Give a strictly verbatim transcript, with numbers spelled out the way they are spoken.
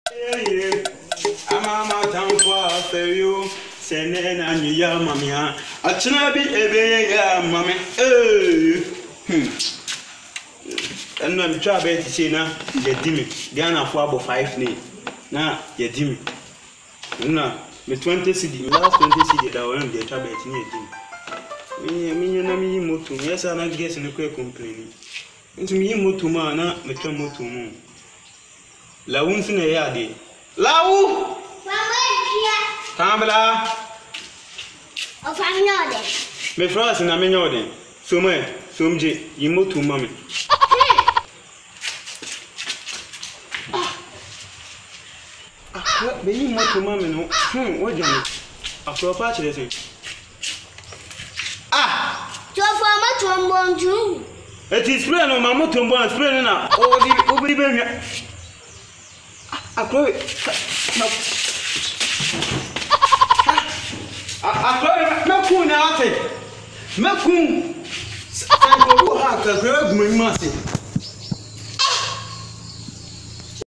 Amama tampo feyo senena nyiya mamia achina bi ebe ya mame eh hmm enu am twa be ti say na ye dimi Ghana fo abo five ne na ye dimi na me twenty cedi me last twenty cedi da won dey twa be ti ne ye dimi me me na me yi moto yes na guess ne ko complain nti me yi moto ma na me twa moto mu LAWU nsi na ya de LAWU Tambla. O famnyode. Me France na me nyode. So me, so mje, yimo tu mame. Ah, be yimo tu mame no. Hmm, wo jani. Afro pa chire sen. Ah! To for ma to mbonju. It is spray no ma moto mbon spray na. O di obiri be hwa. Akro na Akrowe mekun na ate mekun sanko wo ha ka gbe gumima se